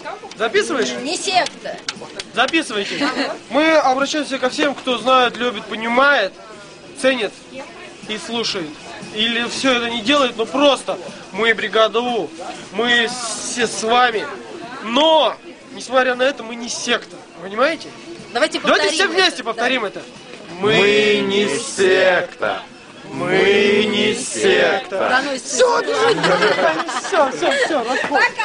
Записываешь? Не секта. Записывайте. Мы обращаемся ко всем, кто знает, любит, понимает, ценит и слушает. Или все это не делает, но просто мы бригада У. Мы все с вами. Но, несмотря на это, мы не секта. Понимаете? Давайте повторим. Давайте все вместе повторим это. Мы не секта. Мы не секта. Все, все. пока.